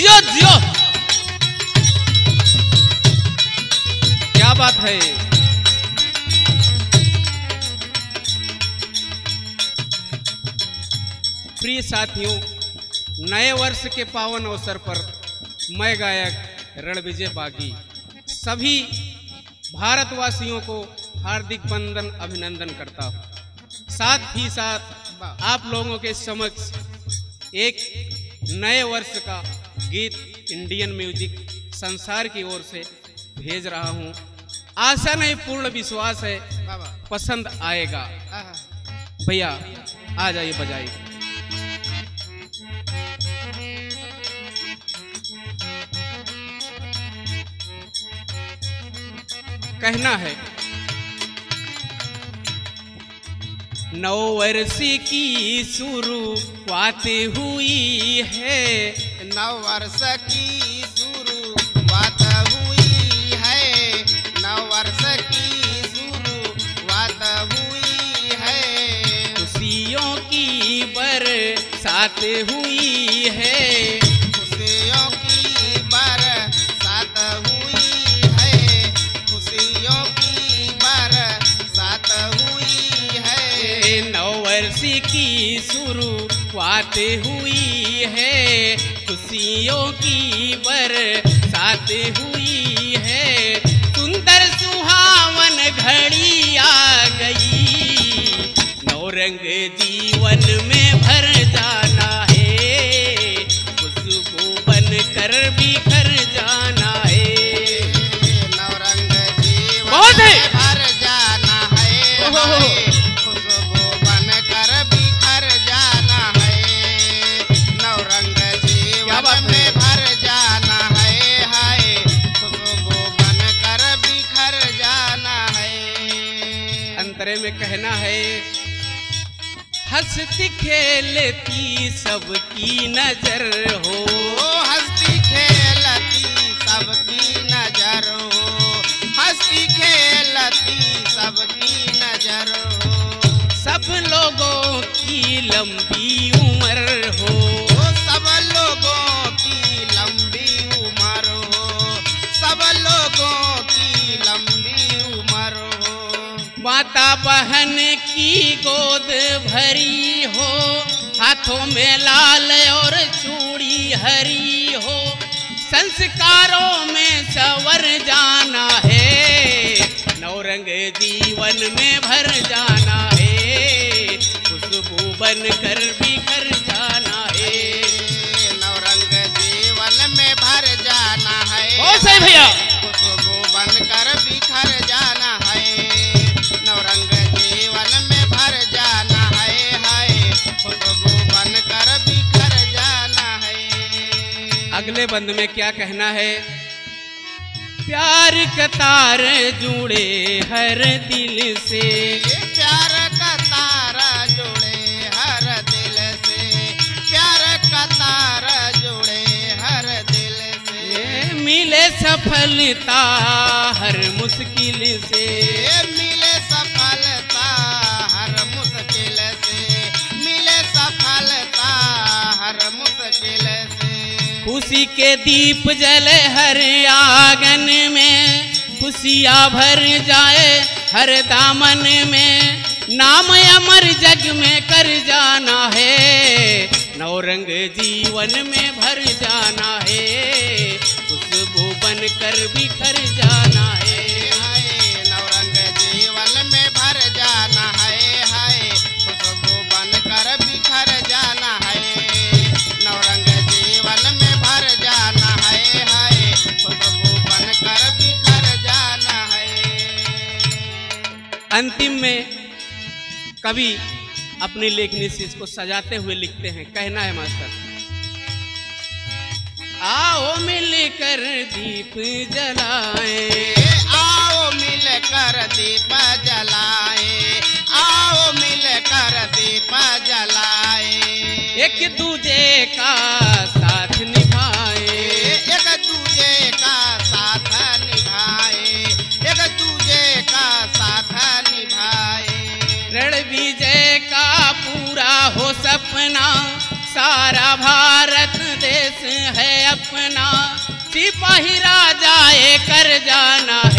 जियो जियो, क्या बात है। प्रिय साथियों, नए वर्ष के पावन अवसर पर मैं गायक रणविजय बागी सभी भारतवासियों को हार्दिक वंदन अभिनंदन करता हूँ। साथ ही साथ आप लोगों के समक्ष एक नए वर्ष का गीत इंडियन म्यूजिक संसार की ओर से भेज रहा हूँ। आशा नहीं, पूर्ण विश्वास है पसंद आएगा। भैया आ जाइए, बजाइए। कहना है, नौ वर्ष की शुरुआत हुई है, नव वर्ष की शुरुआत हुई है, नव वर्ष की शुरुआत हुई है, खुशियों की बरसात हुई है, खुशियों की बरसात हुई है, खुशियों की बरसात हुई है, नौ वर्ष की शुरुआत हुई है, खुशियों की बरसात हुई है, सुंदर सुहावन घड़ी आ गई, नौ रंग जीवन में भर जाना है, खुशबू बन कर बिखर जाना है, नौ रंग जीवन बहुत है। में भर जाना है, खुशबू बन कर बिखर जाना है, नौ रंग क्या बात जीवन है। में भर जाना है, हाय खुशबू बन कर बिखर जाना है। अंतरे में कहना है, हंसती खेलती सबकी नजर हो, ओ हंसती खेलती सबकी नजर हो, हंसती खेलती सबकी नजर हो, सब लोगों की लंबी उम्र हो, ओ सब लोगों की लंबी उम्र हो, सब लोगों की लंबी उम्र हो, माता बहन की गोद भरी हो, हाथों में लाल और चूड़ी हरी हो, संस्कारों में संवर जाना है, नौ रंग जीवन में भर जाना है, खुशबू बन कर बिखर जाना है। नौ रंग जीवन में भर जाना है, बहुत सही भैया। खुशबू बन कर बिखर जाना है, नौ रंग जीवन में भर जाना है, हाय खुशबू बन कर बिखर जाना है। अगले बंद में क्या कहना है, प्यार का तार जुड़े हर दिल से, प्यार का तारा जुड़े हर दिल से, प्यार का तारा जुड़े हर दिल से, मिले सफलता हर मुश्किल से, मिले सफलता हर मुश्किल से, मिले सफलता हर मुश्किल से, खुशी के दीप जले हर आंगन में, खुशियाँ भर जाए हर दामन में, नाम अमर जग में कर जाना है, नौ रंग जीवन में भर जाना है, खुशबू बन कर बिखर जाना है। हाय नौ रंग जीवन में भर जाना है, हाय खुशबू बन कर बिखर जाना है, नौ रंग जीवन में भर जाना है, हाय खुशबू बन कर बिखर जाना है। अंतिम में कवि अपनी लेखनी से इसको सजाते हुए लिखते हैं। कहना है मास्टर, आओ मिलकर दीप जलाएं, आओ मिलकर दीप जलाए, आओ मिलकर दीप जलाए, एक दूजे का साथ निभाए, एक दूजे का साथ निभाए, एक दूजे का साथ निभाए, रणविजय का पूरा हो सपना, सारा भारत देश है अपना, कर जाना